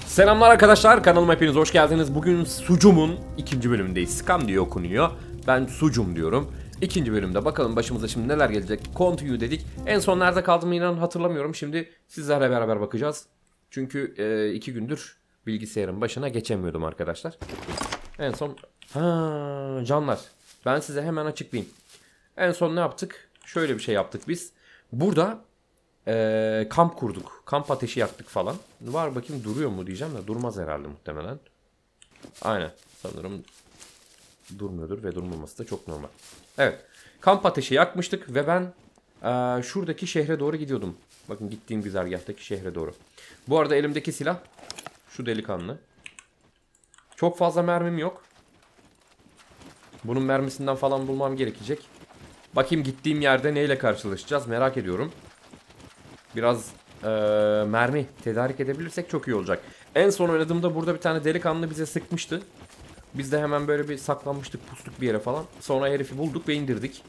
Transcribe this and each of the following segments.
Selamlar arkadaşlar, kanalıma hepiniz hoş geldiniz. Bugün Sucum'un ikinci bölümündeyiz. Scam diye okunuyor. Ben Sucum diyorum. İkinci bölümde bakalım başımıza şimdi neler gelecek. Continue dedik. En son nerede kaldığımı inanın hatırlamıyorum. Şimdi sizlerle beraber bakacağız. Çünkü 2 gündür bilgisayarın başına geçemiyordum arkadaşlar. En son... canlar. Ben size hemen açıklayayım. En son ne yaptık? Şöyle bir şey yaptık biz. Burada... kamp kurduk. Kamp ateşi yaktık falan. Var bakayım duruyor mu diyeceğim de durmaz herhalde muhtemelen. Aynen. Sanırım durmuyordur ve durmaması da çok normal. Evet. Kamp ateşi yakmıştık ve ben şuradaki şehre doğru gidiyordum. Bakın gittiğim güzergahtaki şehre doğru. Bu arada elimdeki silah şu delikanlı. Çok fazla mermim yok. Bunun mermisinden falan bulmam gerekecek. Bakayım gittiğim yerde neyle karşılaşacağız merak ediyorum. Biraz mermi tedarik edebilirsek çok iyi olacak. En son oynadığımda burada bir tane delikanlı bize sıkmıştı. Biz de hemen böyle bir saklanmıştık, pustuk bir yere falan. Sonra herifi bulduk ve indirdik.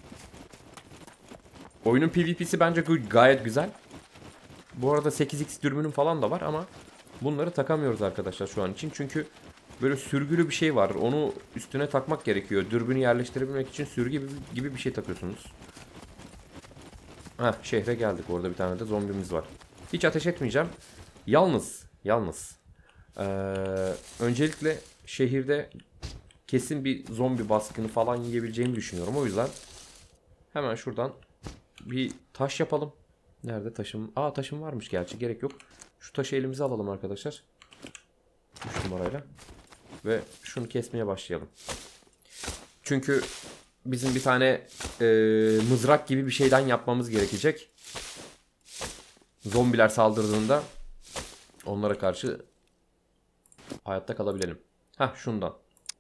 Oyunun PvP'si bence gayet güzel. Bu arada 8x dürbünüm falan da var ama bunları takamıyoruz arkadaşlar şu an için. Çünkü böyle sürgülü bir şey var. Onu üstüne takmak gerekiyor. Dürbünü yerleştirebilmek için sürgü gibi bir şey takıyorsunuz. Heh, şehre geldik. Orada bir tane de zombimiz var. Hiç ateş etmeyeceğim. Yalnız. Öncelikle şehirde kesin bir zombi baskını falan yiyebileceğimi düşünüyorum. O yüzden hemen şuradan bir taş yapalım. Nerede taşım? Taşım varmış gerçi. Gerek yok. Şu taşı elimize alalım arkadaşlar. 3 numarayla. Ve şunu kesmeye başlayalım. Çünkü... Bizim bir tane mızrak gibi bir şeyden yapmamız gerekecek. Zombiler saldırdığında onlara karşı hayatta kalabilelim. Şundan.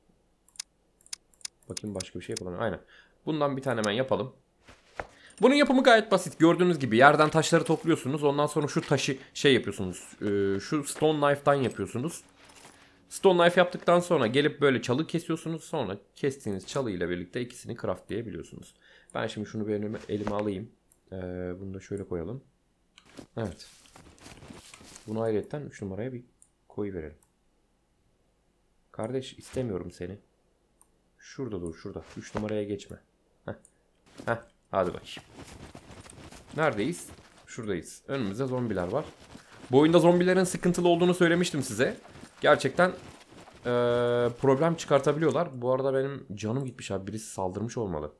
Bakayım başka bir şey yapalım. Aynen. Bundan bir tane hemen yapalım. Bunun yapımı gayet basit. Gördüğünüz gibi yerden taşları topluyorsunuz. Ondan sonra şu taşı yapıyorsunuz. Şu stone knife'dan yapıyorsunuz. Stone knife yaptıktan sonra gelip böyle çalı kesiyorsunuz. Sonra kestiğiniz çalı ile birlikte ikisini craftlayabiliyorsunuz. Ben şimdi şunu bir elime alayım. Bunu da şöyle koyalım. Evet. Bunu ayrıyetten 3 numaraya bir koyuverelim. Kardeş istemiyorum seni. Şurada dur şurada. 3 numaraya geçme. Hadi bakayım. Neredeyiz? Şuradayız. Önümüzde zombiler var. Bu oyunda zombilerin sıkıntılı olduğunu söylemiştim size. Gerçekten problem çıkartabiliyorlar. Bu arada benim canım gitmiş abi. Birisi saldırmış olmalı.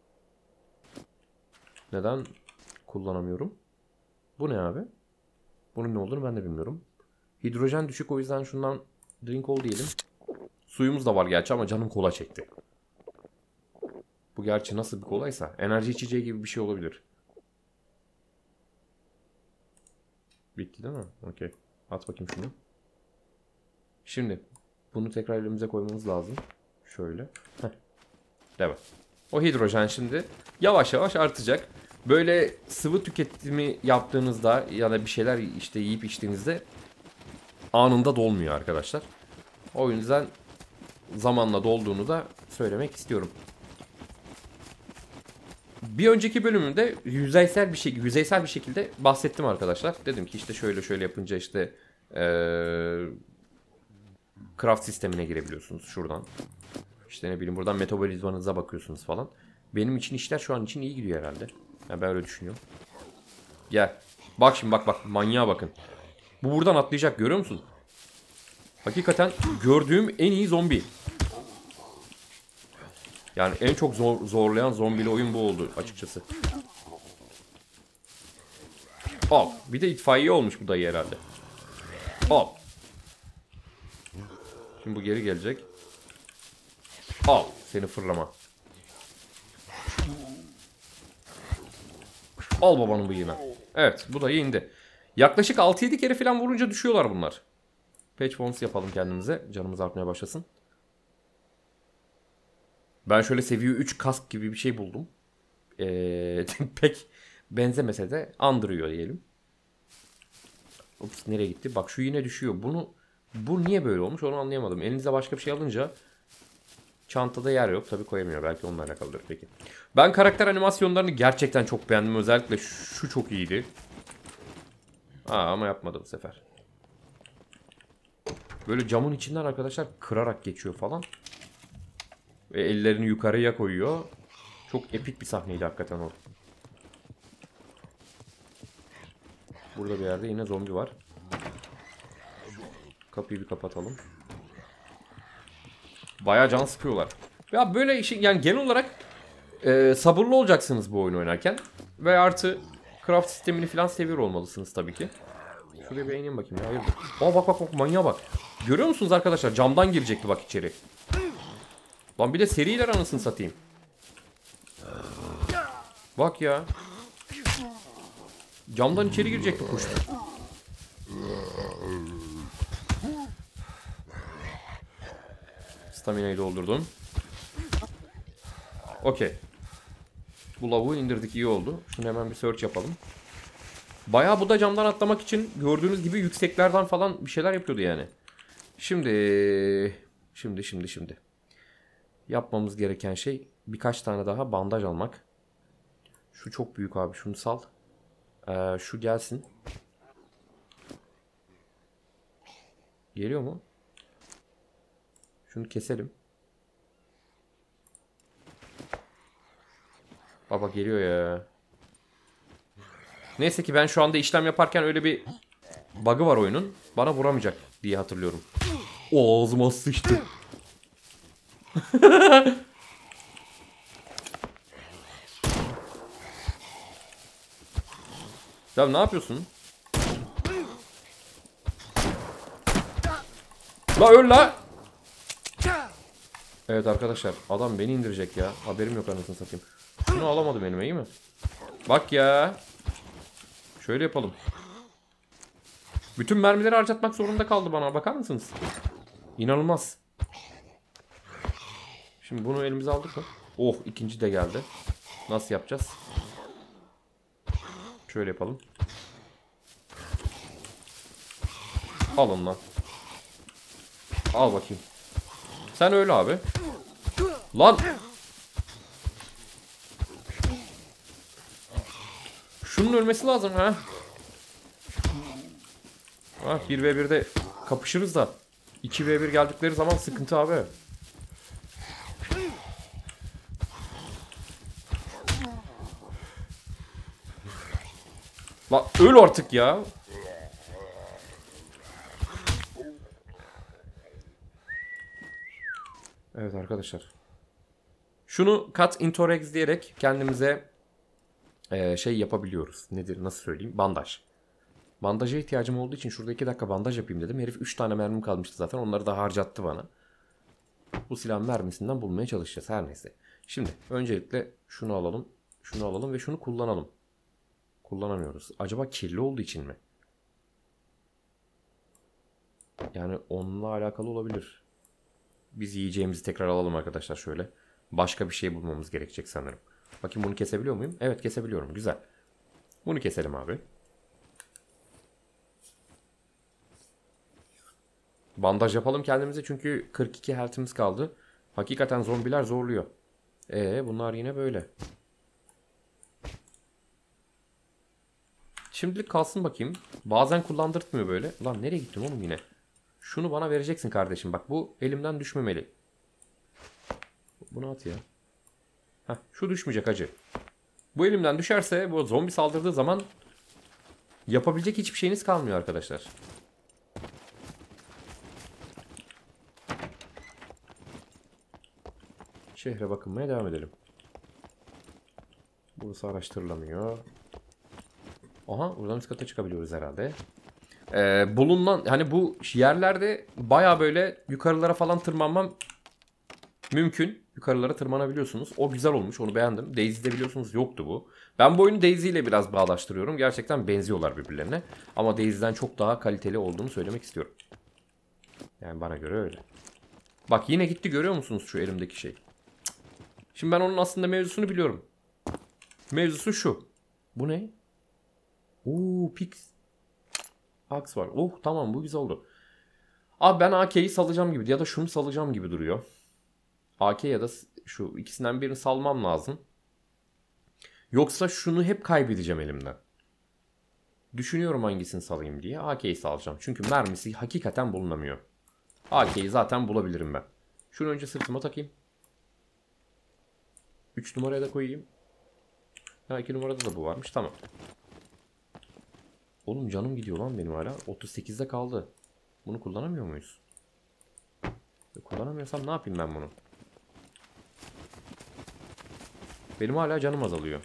Neden kullanamıyorum? Bu ne abi? Bunun ne olduğunu ben de bilmiyorum. Hidrojen düşük, o yüzden şundan drink ol diyelim. Suyumuz da var gerçi ama canım kola çekti. Bu gerçi nasıl bir kolaysa. Enerji içeceği gibi bir şey olabilir. Bitti değil mi? Okey. At bakayım şunu. Şimdi bunu tekrar elimize koymamız lazım. Şöyle. Devam. O hidrojen şimdi yavaş yavaş artacak. Böyle sıvı tüketimi yaptığınızda ya da bir şeyler işte yiyip içtiğinizde anında dolmuyor arkadaşlar. O yüzden zamanla dolduğunu da söylemek istiyorum. Bir önceki bölümümde yüzeysel bir şekilde bahsettim arkadaşlar. Dedim ki işte şöyle yapınca işte craft sistemine girebiliyorsunuz şuradan. İşte ne bileyim buradan metabolizmanıza bakıyorsunuz falan. Benim için işler şu an için iyi gidiyor herhalde. Yani ben öyle düşünüyorum. Gel. Bak şimdi bak manyağa bakın. Bu buradan atlayacak, görüyor musun? Hakikaten gördüğüm en iyi zombi. Yani en çok zorlayan zombili oyun bu oldu açıkçası. Al. Bir de itfaiye olmuş bu dayı herhalde. Al. Şimdi bu geri gelecek. Al. Seni fırlama. Al babanın bıyığına. Evet, bu dayı indi. Yaklaşık 6-7 kere falan vurunca düşüyorlar bunlar. Patch bonus yapalım kendimize. Canımız artmaya başlasın. Ben şöyle seviye 3 kask gibi bir şey buldum. Pek benzemese de andırıyor diyelim. Ups, nereye gitti? Bak şu yine düşüyor. Bu niye böyle olmuş onu anlayamadım. Elinize başka bir şey alınca çantada yer yok. Tabii koyamıyor. Belki onunla alakalıdır. Peki. Ben karakter animasyonlarını gerçekten çok beğendim. Özellikle şu çok iyiydi. Ama yapmadı bu sefer. Böyle camın içinden arkadaşlar kırarak geçiyor falan. Ve ellerini yukarıya koyuyor. Çok epik bir sahneydi hakikaten o. Burada bir yerde yine zombi var. Kapıyı bir kapatalım. Bayağı can sıkıyorlar. Ya böyle işi yani genel olarak sabırlı olacaksınız bu oyunu oynarken. Ve artı craft sistemini falan seviyor olmalısınız tabii ki. Şuraya bir ineyim bakayım ya. Hayırdır? Aa bak manyağa bak. Görüyor musunuz arkadaşlar? Camdan girecekti bak içeri. Lan bir de seriler anasını satayım. Bak ya. Camdan içeri girecekti kuş. Stamina'yı doldurdum. Okey. Bu lavuğu indirdik, iyi oldu. Şunu hemen bir search yapalım. Bayağı bu da camdan atlamak için gördüğünüz gibi yükseklerden falan bir şeyler yapıyordu yani. Şimdi. Yapmamız gereken şey birkaç tane daha bandaj almak. Şu çok büyük abi, şunu sal. Şu gelsin. Geliyor mu? Şunu keselim. Baba geliyor ya. Neyse ki ben şu anda işlem yaparken öyle bir bug'ı var oyunun. Bana vuramayacak diye hatırlıyorum. O ağzıma sıçtı. Ya ne yapıyorsun? La öl la. Evet arkadaşlar, adam beni indirecek ya. Haberim yok anasını satayım. Şunu alamadım elime, iyi mi? Bak ya. Şöyle yapalım. Bütün mermileri harcatmak zorunda kaldı bana. Bakar mısınız? İnanılmaz. Şimdi bunu elimize aldık mı? Oh, ikinci de geldi. Nasıl yapacağız? Şöyle yapalım. Alın lan. Al bakayım. Sen öyle abi. Lan. Şunun ölmesi lazım ha. Ha 1v1'de kapışırız da 2v1 geldikleri zaman sıkıntı abi. Lan öl artık ya. Evet arkadaşlar. Şunu cut into regs diyerek kendimize şey yapabiliyoruz. Nedir, nasıl söyleyeyim? Bandaj. Bandaja ihtiyacım olduğu için şurada 2 dakika bandaj yapayım dedim. Herif 3 tane mermim kalmıştı zaten. Onları da harcattı bana. Bu silahın mermisinden bulmaya çalışacağız. Her neyse. Şimdi öncelikle şunu alalım. Şunu alalım ve şunu kullanalım. Kullanamıyoruz. Acaba kirli olduğu için mi? Yani onunla alakalı olabilir. Biz yiyeceğimizi tekrar alalım arkadaşlar şöyle. Başka bir şey bulmamız gerekecek sanırım. Bakayım bunu kesebiliyor muyum? Evet kesebiliyorum. Güzel. Bunu keselim abi. Bandaj yapalım kendimize çünkü 42 health'imiz kaldı. Hakikaten zombiler zorluyor. Bunlar yine böyle. Şimdilik kalsın bakayım. Bazen kullandırtmıyor böyle. Lan nereye gittin oğlum yine? Şunu bana vereceksin kardeşim. Bak bu elimden düşmemeli. Bunu at ya. Heh, şu düşmeyecek hacı. Bu elimden düşerse bu zombi saldırdığı zaman yapabilecek hiçbir şeyiniz kalmıyor arkadaşlar. Şehre bakınmaya devam edelim. Burası araştırılamıyor. Aha, buradan üst kata çıkabiliyoruz herhalde. Bulunan hani bu yerlerde baya böyle yukarılara falan tırmanmam mümkün. Yukarılara tırmanabiliyorsunuz. O güzel olmuş, onu beğendim. Daisy'de biliyorsunuz yoktu bu. Ben bu oyunu Daisy ile biraz bağdaştırıyorum. Gerçekten benziyorlar birbirlerine. Ama Daisy'den çok daha kaliteli olduğunu söylemek istiyorum. Yani bana göre öyle. Bak yine gitti, görüyor musunuz şu elimdeki şey? Şimdi ben onun aslında mevzusunu biliyorum. Mevzusu şu. Bu ne? Pix. Ax var. Tamam, bu güzel oldu. Abi ben AK'yi salacağım gibi ya da şunu salacağım gibi duruyor. AK ya da şu ikisinden birini salmam lazım. Yoksa şunu hep kaybedeceğim elimden. Düşünüyorum hangisini salayım diye. AK'yi salacağım. Çünkü mermisi hakikaten bulunamıyor. AK'yi zaten bulabilirim ben. Şunu önce sırtıma takayım. 3 numaraya da koyayım. Ha 2 numarada da bu varmış. Tamam. Oğlum canım gidiyor lan benim hala. 38'de kaldı. Bunu kullanamıyor muyuz? Kullanamıyorsam ne yapayım ben bunu? Benim hala canım azalıyor.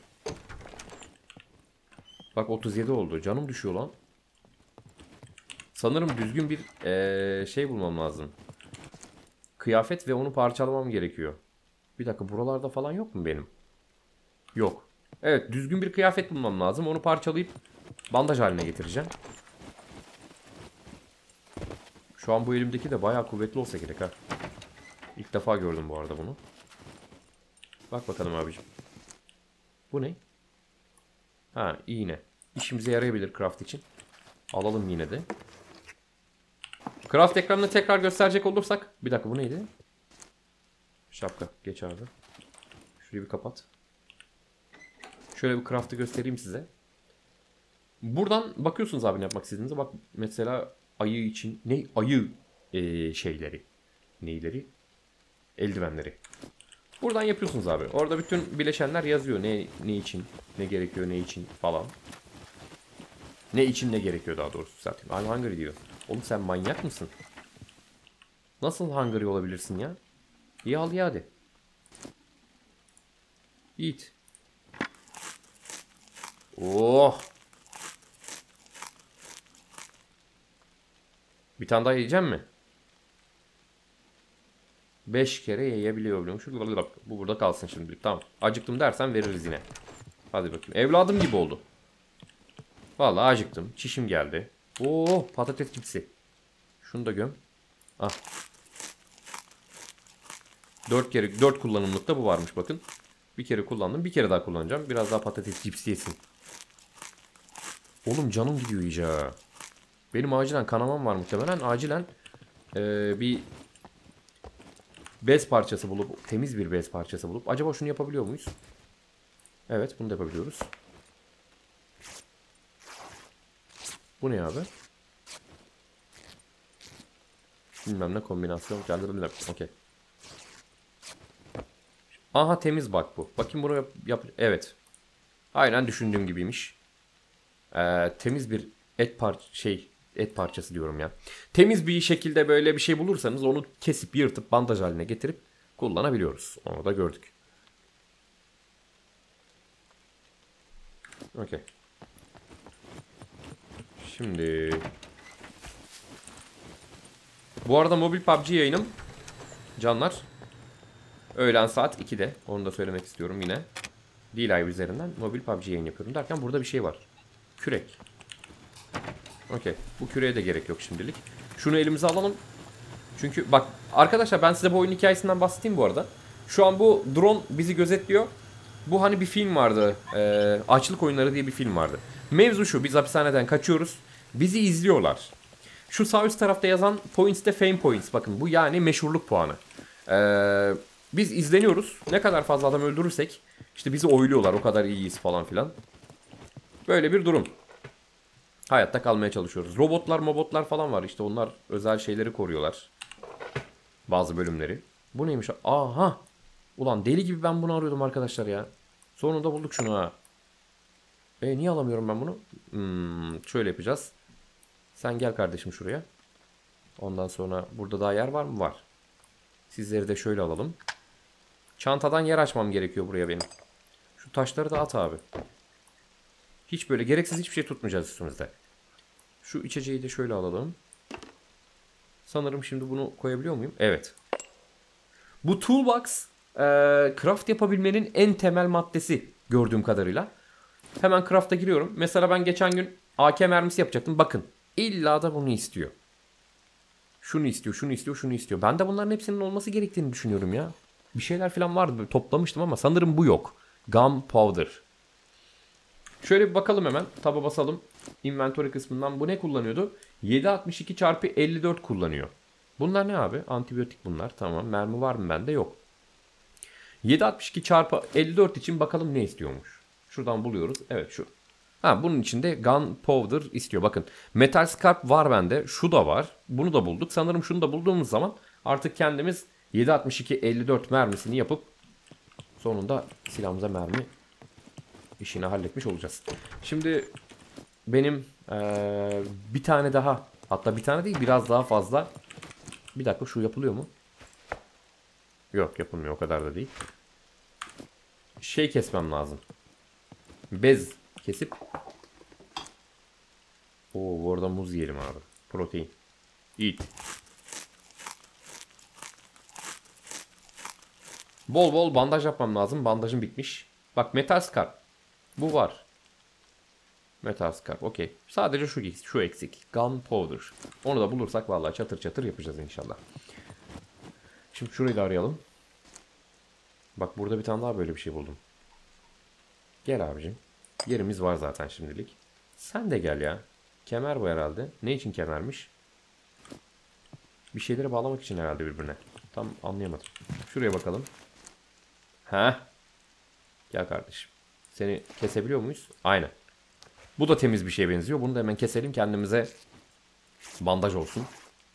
Bak 37 oldu. Canım düşüyor lan. Sanırım düzgün bir şey bulmam lazım. Kıyafet ve onu parçalamam gerekiyor. Bir dakika, buralarda falan yok mu benim? Yok. Evet, düzgün bir kıyafet bulmam lazım. Onu parçalayıp bandaj haline getireceğim. Şu an bu elimdeki de bayağı kuvvetli olsa gerek ha. İlk defa gördüm bu arada bunu. Bak bakalım abicim. Bu ne? Ha, iğne. İşimize yarayabilir craft için. Alalım yine de. Craft ekranını tekrar gösterecek olursak. Bir dakika, bu neydi? Şapka. Geç abi. Şurayı bir kapat. Şöyle bir craft'ı göstereyim size. Buradan bakıyorsunuz abi ne yapmak istediğinize. Bak mesela ayı için. Ne? Ayı şeyleri. Neyleri? Eldivenleri. Buradan yapıyorsunuz abi. Orada bütün bileşenler yazıyor. Ne için, ne gerekiyor, ne için falan. Ne için ne gerekiyor daha doğrusu zaten. I'm hungry diyor. Oğlum sen manyak mısın? Nasıl hungry olabilirsin ya? İyi al ya hadi. Eat. Oh. Bir tane daha yiyeceğim mi? 5 kere yiyebiliyormuş. Bu burada kalsın şimdi. Tamam. Acıktım dersen veririz yine. Hadi bakayım. Evladım gibi oldu. Vallahi acıktım. Çişim geldi. Oo, patates cipsi. Şunu da göm. Ah. 4 kullanımlıkta bu varmış bakın. Bir kere kullandım. Bir kere daha kullanacağım. Biraz daha patates cipsi yesin. Oğlum canım gidiyor iyice ha. Benim acilen kanamam var muhtemelen. Acilen bir bez parçası bulup, temiz bir bez parçası bulup. Acaba şunu yapabiliyor muyuz? Evet, bunu da yapabiliyoruz. Bu ne abi? Bilmem ne kombinasyon. Okey. Aha, temiz bak bu. Bakayım buraya yap. Evet. Aynen düşündüğüm gibiymiş. Temiz bir et parçası diyorum ya. Temiz bir şekilde böyle bir şey bulursanız onu kesip yırtıp bandaj haline getirip kullanabiliyoruz. Onu da gördük. Okey. Şimdi bu arada mobil PUBG yayınım canlar. Öğlen saat 2'de. Onu da söylemek istiyorum yine. D-Live üzerinden mobil PUBG yayın yapıyorum derken burada bir şey var. Kürek. Okey. Bu küreğe de gerek yok şimdilik. Şunu elimize alalım. Çünkü bak arkadaşlar, ben size bu oyun hikayesinden bahsedeyim bu arada. Şu an bu drone bizi gözetliyor. Bu hani bir film vardı. Açlık Oyunları diye bir film vardı. Mevzu şu: biz hapishaneden kaçıyoruz. Bizi izliyorlar. Şu sağ üst tarafta yazan points de fame points. Bakın bu yani meşhurluk puanı. Biz izleniyoruz. Ne kadar fazla adam öldürürsek işte bizi oyluyorlar. O kadar iyiyiz falan filan. Böyle bir durum. Hayatta kalmaya çalışıyoruz. Robotlar falan var. İşte onlar özel şeyleri koruyorlar. Bazı bölümleri. Bu neymiş? Aha. Ulan deli gibi ben bunu arıyordum arkadaşlar ya. Sonunda bulduk şunu ha. Niye alamıyorum ben bunu? Şöyle yapacağız. Sen gel kardeşim şuraya. Ondan sonra burada daha yer var mı? Var. Sizleri de şöyle alalım. Çantadan yer açmam gerekiyor buraya benim. Şu taşları da at abi. Hiç böyle gereksiz hiçbir şey tutmayacağız üstümüzde. Şu içeceği de şöyle alalım. Sanırım şimdi bunu koyabiliyor muyum? Evet. Bu toolbox craft yapabilmenin en temel maddesi gördüğüm kadarıyla. Hemen craft'a giriyorum. Mesela ben geçen gün AK mermisi yapacaktım. Bakın. İlla da bunu istiyor. Şunu istiyor, şunu istiyor, şunu istiyor. Ben de bunların hepsinin olması gerektiğini düşünüyorum ya. Bir şeyler falan vardı. Böyle toplamıştım ama sanırım bu yok. Gunpowder. Şöyle bir bakalım hemen. Tab'a basalım. Inventory kısmından bu ne kullanıyordu? 7.62x54 kullanıyor. Bunlar ne abi? Antibiyotik bunlar. Tamam. Mermi var mı bende? Yok. 7.62x54 için bakalım ne istiyormuş. Şuradan buluyoruz. Evet şu. Ha, bunun içinde gunpowder istiyor. Bakın metal scarp var bende. Şu da var. Bunu da bulduk. Sanırım şunu da bulduğumuz zaman artık kendimiz 7.62-54 mermisini yapıp sonunda silahımıza mermi işini halletmiş olacağız. Şimdi benim bir tane daha, hatta bir tane değil biraz daha fazla. Bir dakika, şu yapılıyor mu? Yok, yapılmıyor, o kadar da değil. Şey kesmem lazım. Bez kesip. Oo, bu arada muz yiyelim abi. Protein. Eat. Bol bol bandaj yapmam lazım. Bandajım bitmiş. Bak, metal scarp. Bu var. Metal scarp. Okey. Sadece şu eksik. Gunpowder. Onu da bulursak vallahi çatır çatır yapacağız inşallah. Şimdi şurayı da arayalım. Bak, burada bir tane daha böyle bir şey buldum. Gel abicim. Yerimiz var zaten şimdilik. Sen de gel ya. Kemer bu herhalde. Ne için kemermiş? Bir şeyleri bağlamak için herhalde birbirine. Tam anlayamadım. Şuraya bakalım. Heh. Gel kardeşim. Seni kesebiliyor muyuz? Aynen. Bu da temiz bir şeye benziyor. Bunu da hemen keselim, kendimize bandaj olsun.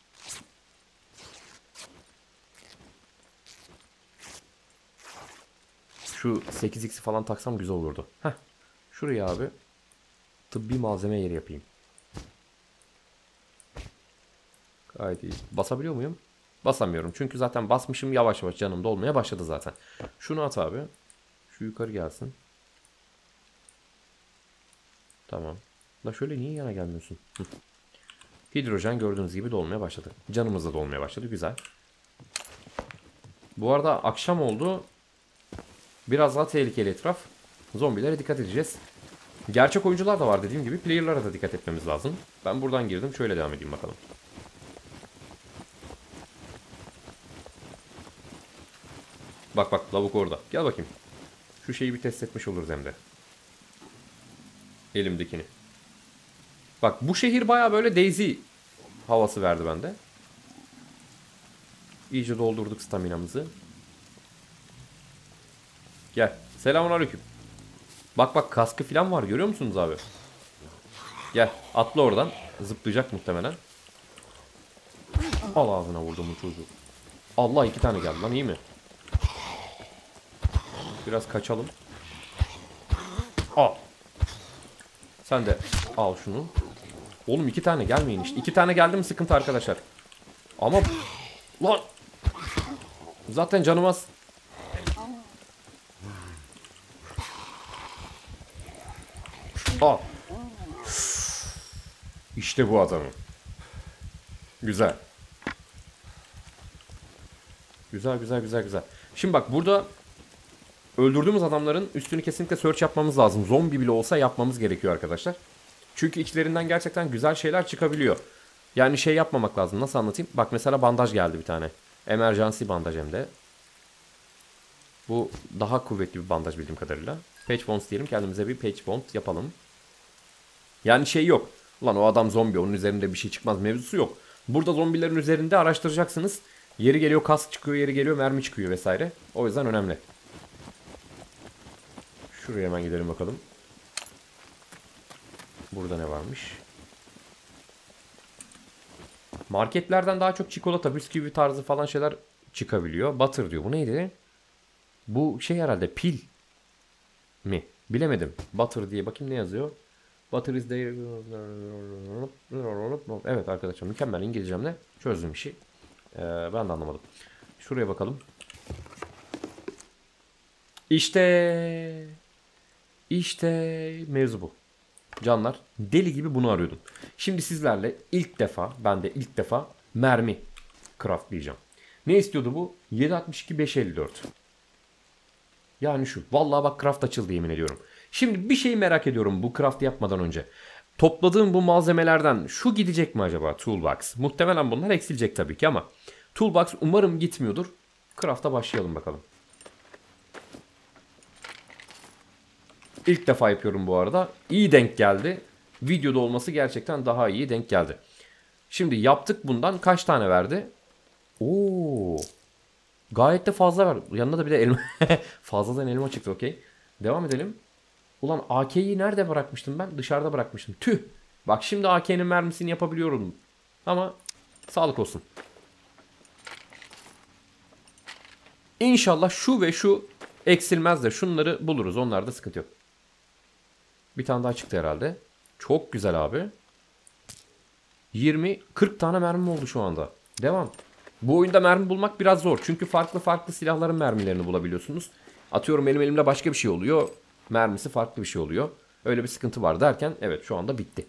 Şu 8x'i falan taksam güzel olurdu. Heh. Şuraya abi tıbbi malzeme yeri yapayım. Gayet iyi. Basabiliyor muyum? Basamıyorum. Çünkü zaten basmışım, yavaş yavaş canım dolmaya başladı zaten. Şunu at abi. Şu yukarı gelsin. Tamam. Da şöyle niye yana gelmiyorsun? Hı. Hidrojen gördüğünüz gibi dolmaya başladı. Canımız da dolmaya başladı. Güzel. Bu arada akşam oldu. Biraz daha tehlikeli etraf. Zombilere dikkat edeceğiz. Gerçek oyuncular da var dediğim gibi. Player'lara da dikkat etmemiz lazım. Ben buradan girdim. Şöyle devam edeyim bakalım. Bak bak, lavuk orada. Gel bakayım. Şu şeyi bir test etmiş oluruz hem de. Elimdekini. Bak, bu şehir baya böyle Daisy havası verdi bende. İyice doldurduk staminamızı. Gel. Selamünaleyküm. Bak bak, kaskı falan var, görüyor musunuz abi? Gel, atla oradan. Zıplayacak muhtemelen. Al, ağzına vurdum bu çocuğu. Allah, 2 tane geldi lan, iyi mi? Biraz kaçalım. Al. Sen de al şunu. Oğlum 2 tane gelmeyin işte. 2 tane geldi mi sıkıntı arkadaşlar. Ama lan zaten canım az. Al. İşte bu adamım. Güzel. Güzel güzel güzel güzel. Şimdi bak, burada öldürdüğümüz adamların üstünü kesinlikle search yapmamız lazım. Zombi bile olsa yapmamız gerekiyor arkadaşlar. Çünkü içlerinden gerçekten güzel şeyler çıkabiliyor. Yani şey yapmamak lazım. Nasıl anlatayım? Bak mesela bandaj geldi bir tane. Emergency bandaj hem de. Bu daha kuvvetli bir bandaj bildiğim kadarıyla. Patch bonds diyelim. Kendimize bir patch bond yapalım. Yani şey yok. Ulan o adam zombi, onun üzerinde bir şey çıkmaz mevzusu yok. Burada zombilerin üzerinde araştıracaksınız. Yeri geliyor kask çıkıyor, yeri geliyor mermi çıkıyor vesaire. O yüzden önemli. Şuraya hemen gidelim bakalım. Burada ne varmış? Marketlerden daha çok çikolata, bisküvi tarzı falan şeyler çıkabiliyor. Butter diyor. Bu neydi? Bu şey herhalde, pil mi? Bilemedim. Butter diye bakayım ne yazıyor. Butter is there. Evet arkadaşlar, mükemmel İngilizcemle çözdüm işi. Ben de anlamadım. Şuraya bakalım. İşte mevzu bu. Canlar, deli gibi bunu arıyordum. Şimdi sizlerle ben de ilk defa mermi craftlayacağım. Ne istiyordu bu? 7.62 5.54. Yani şu. Vallahi bak, craft açıldı yemin ediyorum. Şimdi bir şey merak ediyorum bu craft yapmadan önce. Topladığım bu malzemelerden şu gidecek mi acaba, toolbox? Muhtemelen bunlar eksilecek tabii ki ama toolbox umarım gitmiyordur. Craft'a başlayalım bakalım. İlk defa yapıyorum bu arada. İyi denk geldi. Videoda olması gerçekten daha iyi denk geldi. Şimdi yaptık, bundan kaç tane verdi? Oo. Gayet de fazla var. Yanına da bir de elma. Fazladan elma çıktı, okey. Devam edelim. Ulan AK'yi nerede bırakmıştım ben? Dışarıda bırakmıştım. Tüh. Bak şimdi AK'nin mermisini yapabiliyorum. Ama sağlık olsun. İnşallah şu ve şu eksilmez de şunları buluruz. Onlarda sıkıntı yok. Bir tane daha çıktı herhalde. Çok güzel abi. 20-40 tane mermi oldu şu anda. Devam. Bu oyunda mermi bulmak biraz zor. Çünkü farklı silahların mermilerini bulabiliyorsunuz. Atıyorum benim elimde başka bir şey oluyor. Mermisi farklı bir şey oluyor. Öyle bir sıkıntı var derken evet şu anda bitti.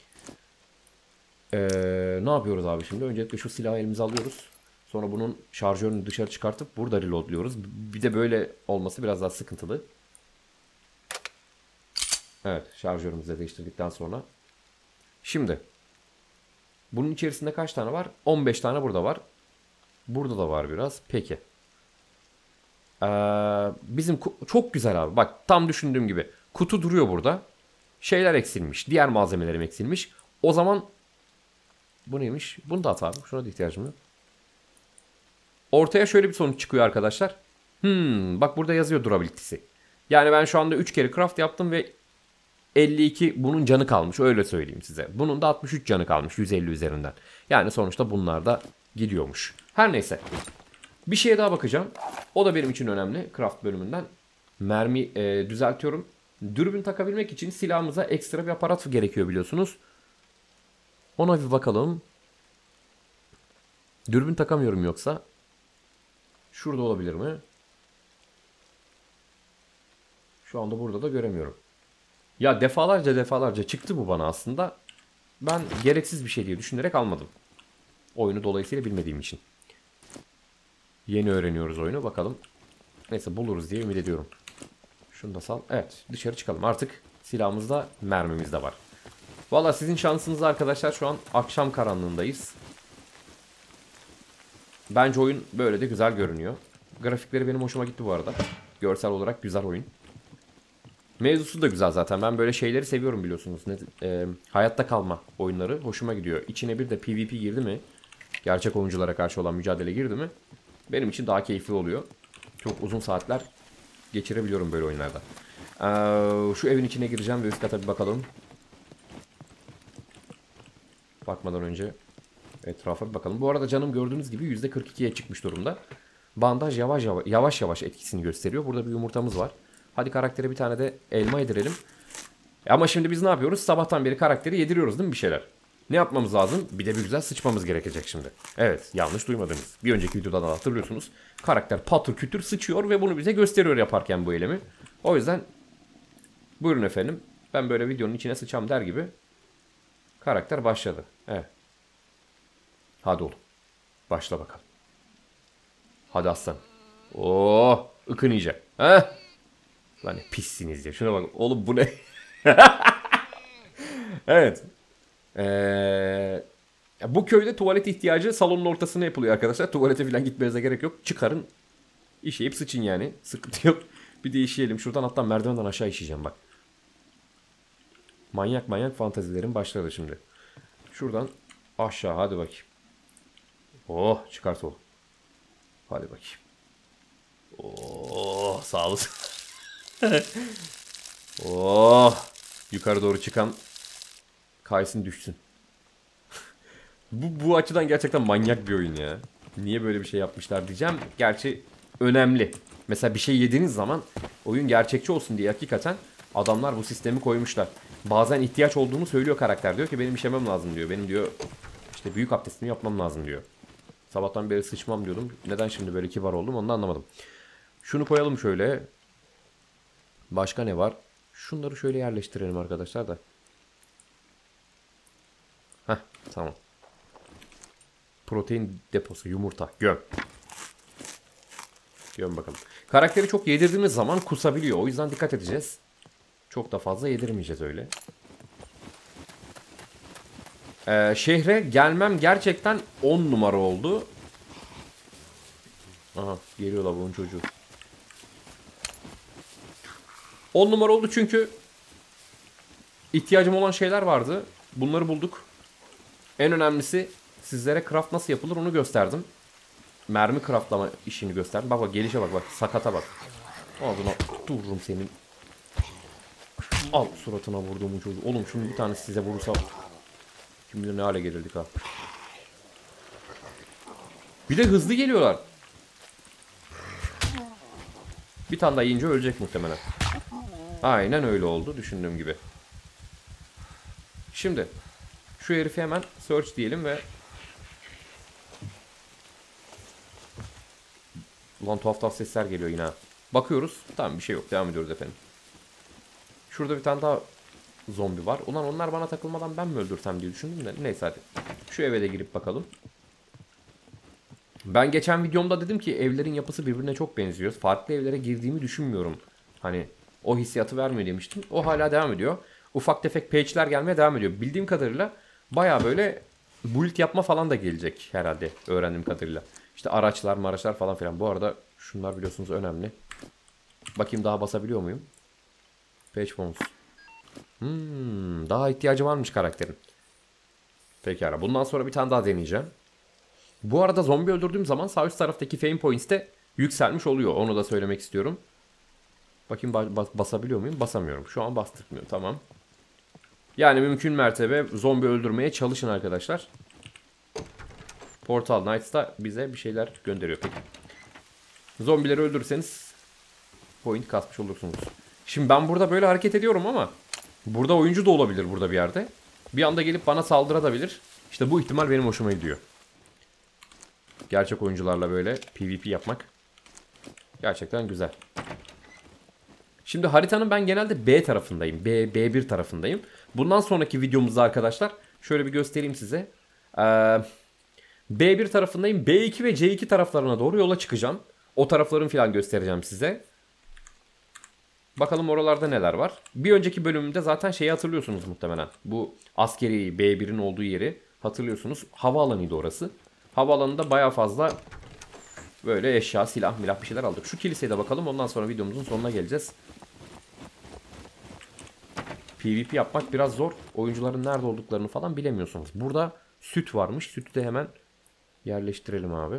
Ne yapıyoruz abi şimdi? Öncelikle şu silahı elimize alıyoruz. Sonra bunun şarjörünü dışarı çıkartıp burada reloadluyoruz. Bir de böyle olması biraz daha sıkıntılı. Evet, şarjörümüzü de değiştirdikten sonra. Şimdi bunun içerisinde kaç tane var? 15 tane burada var. Burada da var biraz. Peki. Bizim çok güzel abi. Bak tam düşündüğüm gibi. Kutu duruyor burada. Şeyler eksilmiş. Diğer malzemelerim eksilmiş. O zaman bu neymiş? Bunu da at abi. Şuna da ihtiyacım yok. Ortaya şöyle bir sonuç çıkıyor arkadaşlar. Bak burada yazıyor durability'si. Yani ben şu anda 3 kere craft yaptım ve 52 bunun canı kalmış. Öyle söyleyeyim size. Bunun da 63 canı kalmış 150 üzerinden. Yani sonuçta bunlar da gidiyormuş. Her neyse. Bir şeye daha bakacağım. O da benim için önemli. Craft bölümünden. Mermi düzeltiyorum. Dürbün takabilmek için silahımıza ekstra bir aparat gerekiyor biliyorsunuz. Ona bir bakalım. Dürbün takamıyorum yoksa. Şurada olabilir mi? Şu anda burada da göremiyorum. Ya defalarca çıktı bu bana aslında. Ben gereksiz bir şey diye düşünerek almadım. Oyunu dolayısıyla bilmediğim için. Yeni öğreniyoruz oyunu. Bakalım. Neyse buluruz diye ümit ediyorum. Şunu da sal. Evet dışarı çıkalım. Artık silahımızda mermimiz de var. Valla sizin şansınız arkadaşlar şu an akşam karanlığındayız. Bence oyun böyle de güzel görünüyor. Grafikleri benim hoşuma gitti bu arada. Görsel olarak güzel oyun. Mevzusu da güzel zaten. Ben böyle şeyleri seviyorum biliyorsunuz. Hayatta kalma oyunları hoşuma gidiyor. İçine bir de PvP girdi mi? Gerçek oyunculara karşı olan mücadele girdi mi? Benim için daha keyifli oluyor. Çok uzun saatler geçirebiliyorum böyle oyunlarda. Şu evin içine gireceğim ve üst kata bir bakalım. Bakmadan önce etrafa bir bakalım. Bu arada canım gördüğünüz gibi %42'ye çıkmış durumda. Bandaj yavaş yavaş etkisini gösteriyor. Burada bir yumurtamız var. Hadi karaktere bir tane de elma yedirelim. Ama şimdi biz ne yapıyoruz? Sabahtan beri karakteri yediriyoruz değil mi bir şeyler? Ne yapmamız lazım? Bir de bir güzel sıçmamız gerekecek şimdi. Evet, yanlış duymadınız. Bir önceki videoda da hatırlıyorsunuz. Karakter patır kütür sıçıyor ve bunu bize gösteriyor yaparken bu eylemi. O yüzden buyurun efendim. Ben böyle videonun içine sıçam der gibi karakter başladı. Evet. Hadi oğlum. Başla bakalım. Hadi aslan. Oh, ıkın iyice. Heh. Lan ne pissiniz ya. Şuna bak. Oğlum bu ne? Evet. Bu köyde tuvalet ihtiyacı salonun ortasına yapılıyor arkadaşlar. Tuvalete falan gitmenize gerek yok. Çıkarın. İşeyip sıçın yani. Sıkıntı yok. Bir de işeyelim. Şuradan hatta merdivenden aşağı işeyeceğim bak. Manyak fantazilerim başladı şimdi. Şuradan aşağı hadi bakayım. Oh çıkart oğlum. Hadi bakayım. Oh sağ olasın. Oh yukarı doğru çıkan kaysın düşsün. Bu açıdan gerçekten manyak bir oyun ya. Niye böyle bir şey yapmışlar diyeceğim. Gerçi önemli. Mesela bir şey yediğiniz zaman oyun gerçekçi olsun diye hakikaten adamlar bu sistemi koymuşlar. Bazen ihtiyaç olduğunu söylüyor karakter. Diyor ki benim işemem lazım diyor. Benim diyor işte büyük abdestimi yapmam lazım diyor. Sabahtan beri sıçmam diyordum. Neden şimdi böyle kibar oldum onu da anlamadım. Şunu koyalım şöyle. Başka ne var? Şunları şöyle yerleştirelim arkadaşlar da. Heh tamam. Protein deposu yumurta göm. Göm bakalım. Karakteri çok yedirdiğimiz zaman kusabiliyor. O yüzden dikkat edeceğiz. Çok da fazla yedirmeyeceğiz öyle. Şehre gelmem gerçekten 10 numara oldu. Aha geliyorlar bunun çocuğu. 10 numara oldu çünkü ihtiyacım olan şeyler vardı. Bunları bulduk. En önemlisi sizlere craft nasıl yapılır onu gösterdim. Mermi craftlama işini gösterdim. Bak bak gelişe bak bak sakata bak. Ağzına dururum senin. Al suratına vurduğumu çocuğu. Oğlum şimdi bir tanesi size vurursa kim bilir ne hale gelirdik ha. Bir de hızlı geliyorlar. Bir tane daha yiyince ölecek muhtemelen. Aynen öyle oldu düşündüğüm gibi. Şimdi şu herifi hemen search diyelim ve ulan tuhaf tuhaf sesler geliyor yine. Bakıyoruz. Tamam bir şey yok. Devam ediyoruz efendim. Şurada bir tane daha zombi var. Ulan onlar bana takılmadan ben mi öldürsem diye düşündüm de. Neyse hadi. Şu eve de girip bakalım. Ben geçen videomda dedim ki evlerin yapısı birbirine çok benziyor. Farklı evlere girdiğimi düşünmüyorum. Hani o hissiyatı vermiyor demiştim. O hala devam ediyor. Ufak tefek patch'ler gelmeye devam ediyor. Bildiğim kadarıyla baya böyle build yapma falan da gelecek herhalde. Öğrendiğim kadarıyla. İşte araçlar falan filan. Bu arada şunlar biliyorsunuz önemli. Bakayım daha basabiliyor muyum? Patch bonus. Daha ihtiyacı varmış karakterin. Pekala. Bundan sonra bir tane daha deneyeceğim. Bu arada zombi öldürdüğüm zaman sağ üst taraftaki fame points de yükselmiş oluyor. Onu da söylemek istiyorum. Bakayım basabiliyor muyum? Basamıyorum. Şu an bastırmıyor. Tamam. Yani mümkün mertebe zombi öldürmeye çalışın arkadaşlar. Portal Knights da bize bir şeyler gönderiyor. Peki. Zombileri öldürürseniz point kasmış olursunuz. Şimdi ben burada böyle hareket ediyorum ama burada oyuncu da olabilir burada bir yerde. Bir anda gelip bana saldırabilir. İşte bu ihtimal benim hoşuma gidiyor. Gerçek oyuncularla böyle PvP yapmak gerçekten güzel. Şimdi haritanın ben genelde B tarafındayım. B1 tarafındayım. Bundan sonraki videomuzda arkadaşlar şöyle bir göstereyim size. B1 tarafındayım. B2 ve C2 taraflarına doğru yola çıkacağım. O tarafların falan göstereceğim size. Bakalım oralarda neler var. Bir önceki bölümümde zaten şeyi hatırlıyorsunuz muhtemelen. Bu askeri B1'in olduğu yeri hatırlıyorsunuz. Havaalanıydı orası. Havaalanında baya fazla böyle eşya, silah, milah bir şeyler aldık. Şu kiliseye de bakalım. Ondan sonra videomuzun sonuna geleceğiz. PvP yapmak biraz zor. Oyuncuların nerede olduklarını falan bilemiyorsunuz. Burada süt varmış. Sütü de hemen yerleştirelim abi.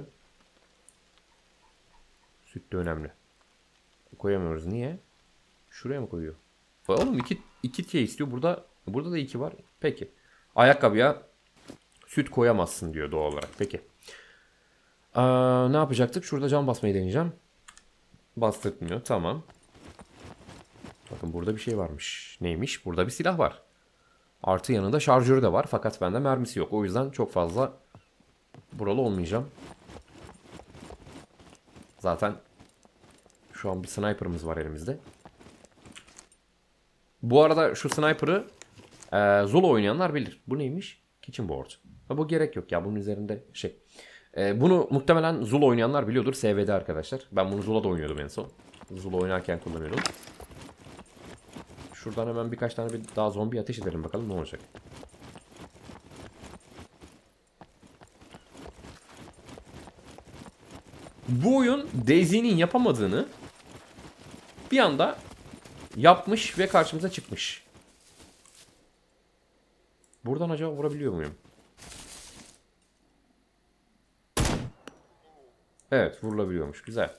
Süt de önemli. Koyamıyoruz. Niye? Şuraya mı koyuyor? Oğlum iki şey istiyor. Burada da 2 var. Peki. Ayakkabıya süt koyamazsın diyor doğal olarak. Peki. Ne yapacaktık? Şurada cam basmayı deneyeceğim. Bastırtmıyor. Tamam. Bakın burada bir şey varmış. Neymiş? Burada bir silah var. Artı yanında şarjörü de var. Fakat bende mermisi yok. O yüzden çok fazla buralı olmayacağım. Zaten şu an bir sniper'ımız var elimizde. Bu arada şu sniper'ı Zula oynayanlar bilir. Bu neymiş? Kitchen board. Bu gerek yok ya. Bunun üzerinde şey. Bunu muhtemelen Zula oynayanlar biliyordur. SV'de arkadaşlar. Ben bunu Zula'da oynuyordum en son. Zula oynarken kullanıyordum. Şuradan hemen birkaç tane daha zombi ateş edelim bakalım ne olacak. Bu oyun DayZ'nin yapamadığını bir anda yapmış ve karşımıza çıkmış. Buradan acaba vurabiliyor muyum? Evet vurulabiliyormuş. Güzel.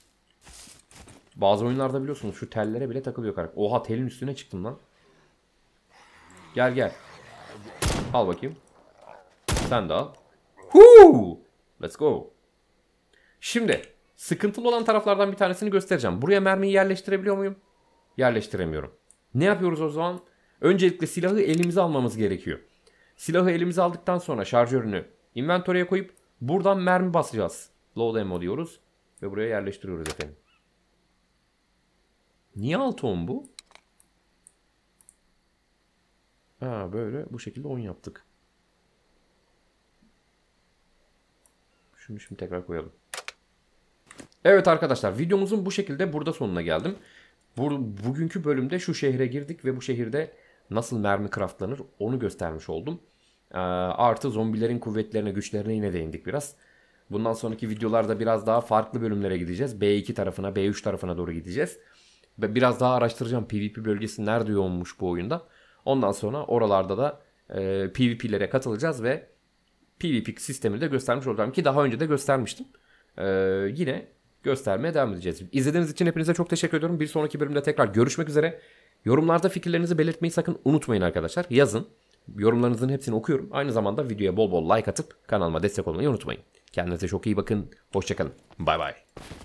Bazı oyunlarda biliyorsunuz şu tellere bile takılıyor karakter. Oha telin üstüne çıktım lan. Gel gel. Al bakayım. Sen de al. Huu! Let's go. Şimdi sıkıntılı olan taraflardan bir tanesini göstereceğim. Buraya mermiyi yerleştirebiliyor muyum? Yerleştiremiyorum. Ne yapıyoruz o zaman? Öncelikle silahı elimize almamız gerekiyor. Silahı elimize aldıktan sonra şarjörünü inventory'e koyup buradan mermi basacağız. Load ammo diyoruz ve buraya yerleştiriyoruz efendim. Niye 6 10 bu? Ha böyle bu şekilde 10 yaptık. Şunu şimdi tekrar koyalım. Evet arkadaşlar videomuzun bu şekilde burada sonuna geldim. Bugünkü bölümde şu şehre girdik ve bu şehirde nasıl mermi craftlanır onu göstermiş oldum. Artı zombilerin kuvvetlerine, güçlerine yine değindik biraz. Bundan sonraki videolarda biraz daha farklı bölümlere gideceğiz. B2 tarafına, B3 tarafına doğru gideceğiz. Ve biraz daha araştıracağım PvP bölgesi nerede yoğunmuş bu oyunda. Ondan sonra oralarda da PvP'lere katılacağız ve PvP sistemini de göstermiş olacağım ki daha önce de göstermiştim. Yine göstermeye devam edeceğiz. İzlediğiniz için hepinize çok teşekkür ediyorum. Bir sonraki bölümde tekrar görüşmek üzere. Yorumlarda fikirlerinizi belirtmeyi sakın unutmayın arkadaşlar. Yazın. Yorumlarınızın hepsini okuyorum. Aynı zamanda videoya bol bol like atıp kanalıma destek olmayı unutmayın. Kendinize çok iyi bakın. Hoşçakalın. Bay bay.